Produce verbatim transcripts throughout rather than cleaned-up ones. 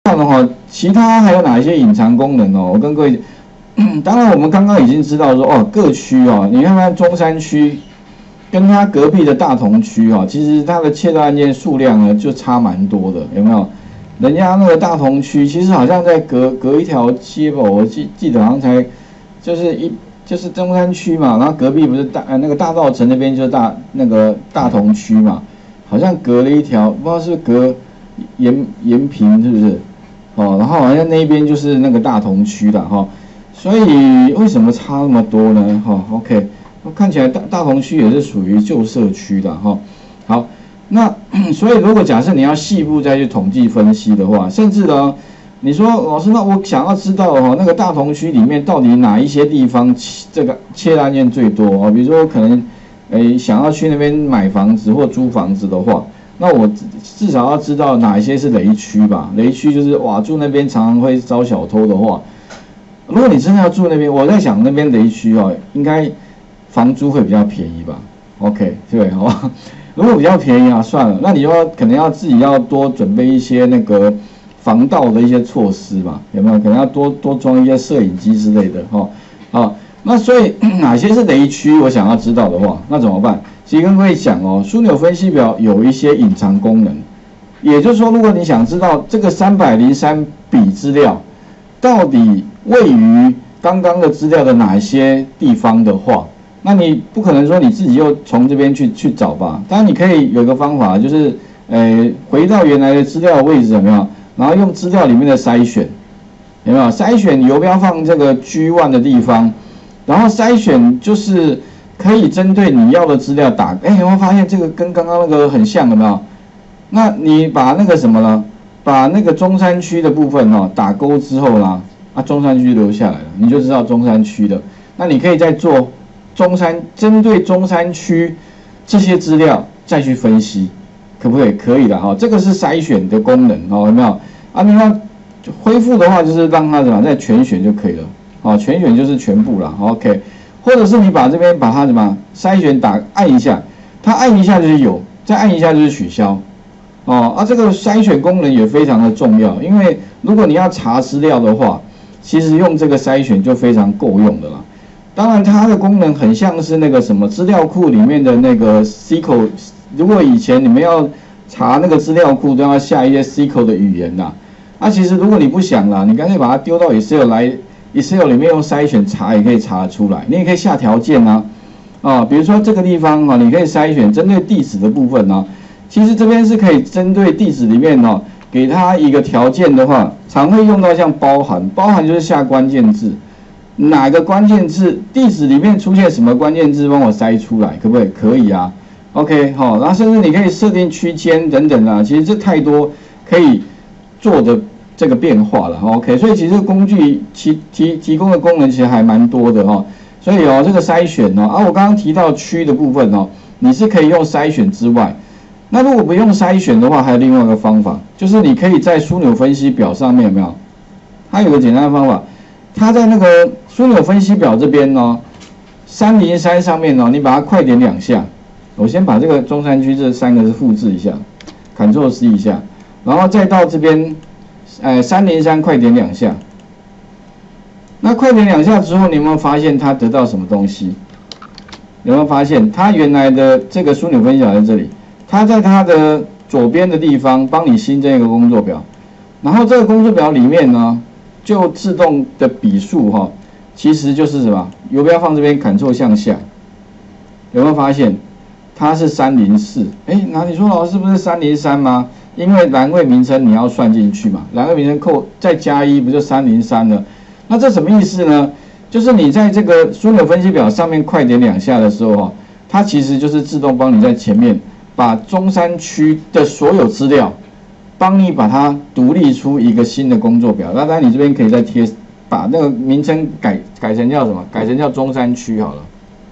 看的话，其他还有哪一些隐藏功能哦？我跟各位，当然我们刚刚已经知道说哦，各区哦，你看看中山区跟它隔壁的大同区哦，其实它的窃盗案件数量呢就差蛮多的，有没有？人家那个大同区其实好像在隔隔一条街吧，我记记得好像才就是一就是中山区嘛，然后隔壁不是大呃那个大稻埕那边就是大那个大同区嘛，好像隔了一条，不知道是隔延延平是不是？哦，然后好像那边就是那个大同区的哈，所以为什么差那么多呢？哈 ，OK， 看起来大大同区也是属于旧社区的哈。好。那所以，如果假设你要细部再去统计分析的话，甚至呢，你说老师，那我想要知道哦，那个大同区里面到底哪一些地方这个窃案件最多哦？比如说可能，诶想要去那边买房子或租房子的话，那我至少要知道哪一些是雷区吧？雷区就是哇，住那边常常会遭小偷的话，如果你真的要住那边，我在想那边雷区哦，应该房租会比较便宜吧 ？OK， 对，好吧。如果比较便宜啊，算了，那你就要可能要自己要多准备一些那个防盗的一些措施嘛，有没有？可能要多多装一些摄影机之类的哈。啊，那所以哪些是雷区？我想要知道的话，那怎么办？其实跟各位讲哦，枢纽分析表有一些隐藏功能，也就是说，如果你想知道这个三百零三笔资料到底位于刚刚的资料的哪些地方的话，那你不可能说你自己又从这边去去找吧？当然你可以有一个方法，就是呃回到原来的资料的位置有没有？然后用资料里面的筛选，有没有？筛选游标放这个 G 一 的地方，然后筛选就是可以针对你要的资料打。哎，有没有发现这个跟刚刚那个很像？有没有？那你把那个什么呢？把那个中山区的部分哦打勾之后啦，啊中山区留下来了，你就知道中山区的。那你可以再做。中山针对中山区这些资料再去分析，可不可以？可以的哈，这个是筛选的功能哦，有没有？啊，你要恢复的话，就是让它怎么在全选就可以了，哦，全选就是全部了 ，OK。或者是你把这边把它怎么筛选打按一下，它按一下就是有，再按一下就是取消，哦，啊，这个筛选功能也非常的重要，因为如果你要查资料的话，其实用这个筛选就非常够用的了。当然，它的功能很像是那个什么资料库里面的那个 S Q L。如果以前你们要查那个资料库，都要下一些 S Q L 的语言呐。那、啊、其实如果你不想啦，你干脆把它丢到 Excel 来 ，Excel 里面用筛选查也可以查得出来。你也可以下条件啊，啊，比如说这个地方啊，你可以筛选针对地址的部分呢、啊。其实这边是可以针对地址里面呢、啊，给它一个条件的话，常会用到像包含，包含就是下关键字。哪个关键字地址里面出现什么关键字，帮我筛出来，可不可以？可以啊 ，OK， 好，然后甚至你可以设定区间等等啊，其实这太多可以做的这个变化了 ，OK， 所以其实工具提提提供的功能其实还蛮多的哈，所以哦这个筛选哦，啊我刚刚提到区的部分哦，你是可以用筛选之外，那如果不用筛选的话，还有另外一个方法，就是你可以在枢纽分析表上面有没有？它有个简单的方法。它在那个枢纽分析表这边呢，三零三上面呢，你把它快点两下。我先把这个中山区这三个字复制一下 ，Ctrl C 一下，然后再到这边，呃，三零三快点两下。那快点两下之后，你有没有发现它得到什么东西？有没有发现它原来的这个枢纽分析表在这里？它在它的左边的地方帮你新增一个工作表，然后这个工作表里面呢。就自动的笔数哈，其实就是什么？游标放这边 ，Ctrl 向下，有没有发现它是三零四？哎，那你说老师不是三零三吗？因为栏位名称你要算进去嘛，栏位名称扣再加一，不就三零三了？那这什么意思呢？就是你在这个枢纽分析表上面快点两下的时候哈，它其实就是自动帮你在前面把中山区的所有资料。帮你把它独立出一个新的工作表，那当然你这边可以再贴，把那个名称改改成叫什么？改成叫中山区好了。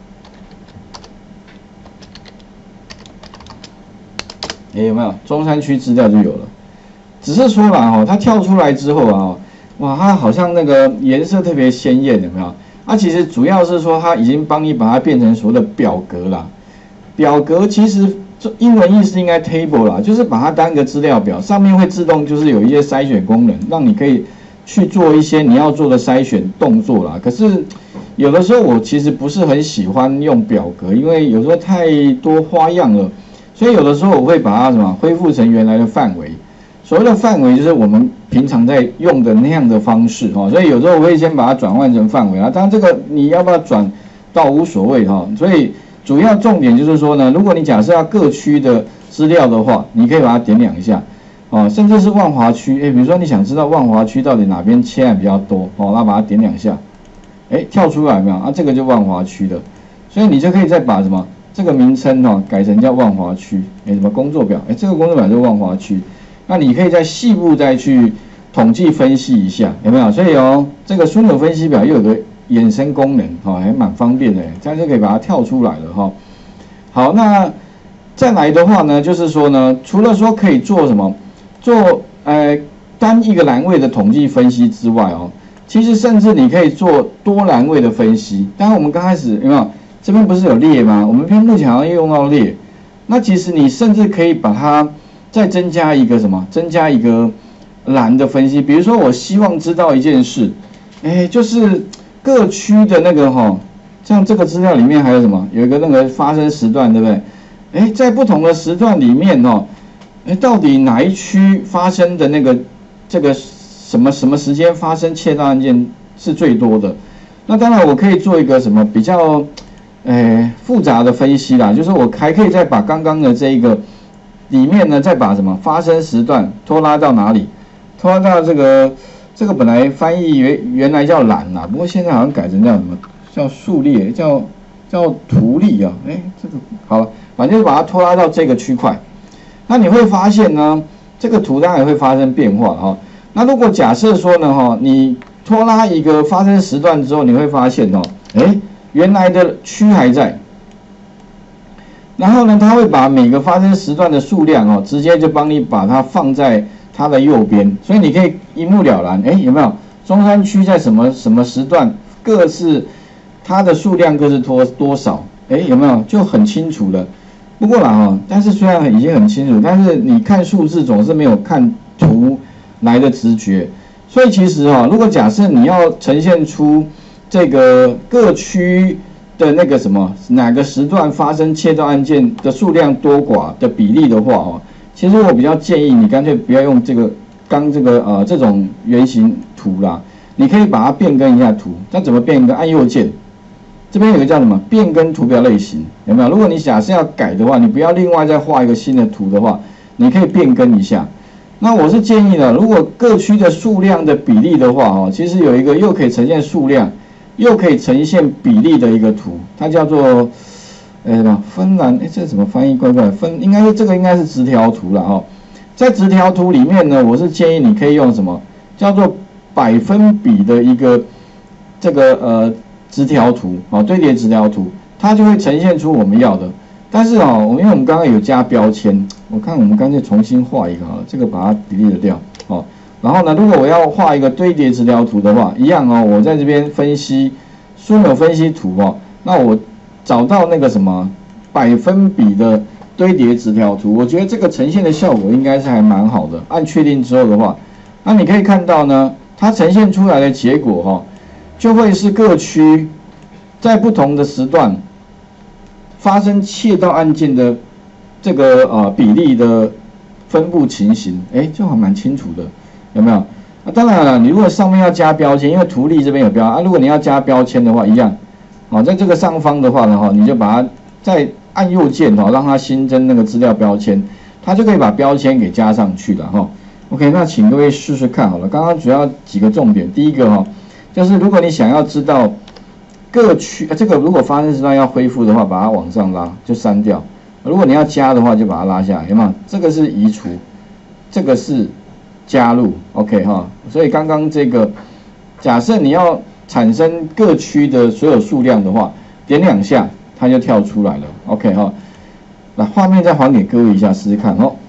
哎，有没有中山区资料就有了？只是说啦哈，它跳出来之后啊，哇，它好像那个颜色特别鲜艳，有没有？啊，其实主要是说它已经帮你把它变成所谓的表格啦。表格其实这英文意思应该 table 啦，就是把它当一个资料表，上面会自动就是有一些筛选功能，让你可以去做一些你要做的筛选动作啦。可是有的时候我其实不是很喜欢用表格，因为有时候太多花样了，所以有的时候我会把它什么恢复成原来的范围。所谓的范围就是我们平常在用的那样的方式哈，所以有时候我会先把它转换成范围啊。当然这个你要不要转倒无所谓哈，所以。主要重点就是说呢，如果你假设要各区的资料的话，你可以把它点两下，哦，甚至是万华区，哎，比如说你想知道万华区到底哪边切案比较多，哦，那把它点两下，哎，跳出来没有？啊，这个就万华区的，所以你就可以再把什么这个名称哦改成叫万华区，哎，什么工作表，哎，这个工作表就是万华区，那你可以在细部再去统计分析一下，有没有？所以哦，这个枢纽分析表又有个。衍生功能哈，还蛮方便的，这样就可以把它跳出来了哈。好，那再来的话呢，就是说呢，除了说可以做什么，做呃单一个栏位的统计分析之外哦，其实甚至你可以做多栏位的分析。当然我们刚开始有没有这边不是有列吗？我们偏目前好像用到列，那其实你甚至可以把它再增加一个什么，增加一个栏的分析。比如说我希望知道一件事，哎，就是。各区的那个哈，像这个资料里面还有什么？有一个那个发生时段，对不对？哎，在不同的时段里面哦，哎，到底哪一区发生的那个这个什么什么时间发生窃盗案件是最多的？那当然，我可以做一个什么比较诶复杂的分析啦，就是我还可以再把刚刚的这一个里面呢，再把什么发生时段拖拉到哪里？拖拉到这个。这个本来翻译原原来叫栏啦，不过现在好像改成叫什么？叫数列，叫叫图例啊。哎，这个好了，反正就把它拖拉到这个区块。那你会发现呢，这个图当然会发生变化哈。那如果假设说呢哈，你拖拉一个发生时段之后，你会发现哦，哎，原来的区还在。然后呢，它会把每个发生时段的数量哦，直接就帮你把它放在。它的右边，所以你可以一目了然。哎，有没有中山区在什么什么时段各是它的数量各是多多少？哎，有没有就很清楚了。不过啦哈，但是虽然已经很清楚，但是你看数字总是没有看图来的直觉。所以其实哈，如果假设你要呈现出这个各区的那个什么哪个时段发生窃盗案件的数量多寡的比例的话哦。其实我比较建议你干脆不要用这个刚这个呃这种圆形图啦，你可以把它变更一下图。那怎么变更？按右键，这边有个叫什么变更图表类型，有没有？如果你假设要改的话，你不要另外再画一个新的图的话，你可以变更一下。那我是建议呢，如果各区的数量的比例的话哦，其实有一个又可以呈现数量，又可以呈现比例的一个图，它叫做。哎，什么芬兰？哎，这怎么翻译怪怪？分应该是这个应该是直条图了哦。在直条图里面呢，我是建议你可以用什么叫做百分比的一个这个呃直条图啊、哦，堆叠直条图，它就会呈现出我们要的。但是哦，因为我们刚刚有加标签，我看我们干脆重新画一个好了，这个把它 delete 掉哦。然后呢，如果我要画一个堆叠直条图的话，一样哦，我在这边分析枢纽分析图哦，那我。找到那个什么百分比的堆叠直条图，我觉得这个呈现的效果应该是还蛮好的。按确定之后的话，那你可以看到呢，它呈现出来的结果哈、哦，就会是各区在不同的时段发生窃盗案件的这个呃比例的分布情形，哎，就还蛮清楚的，有没有？啊，当然了，你如果上面要加标签，因为图例这边有标啊，如果你要加标签的话，一样。好，在这个上方的话呢，哈，你就把它再按右键哦，让它新增那个资料标签，它就可以把标签给加上去了哈。OK， 那请各位试试看好了。刚刚主要几个重点，第一个哈，就是如果你想要知道各区，这个如果发生时段要恢复的话，把它往上拉就删掉；如果你要加的话，就把它拉下来，有没有？这个是移除，这个是加入 ，OK 哈。所以刚刚这个，假设你要产生各区的所有数量的话，点两下它就跳出来了 ，OK 哈。那画面再还给各位一下，试试看哦。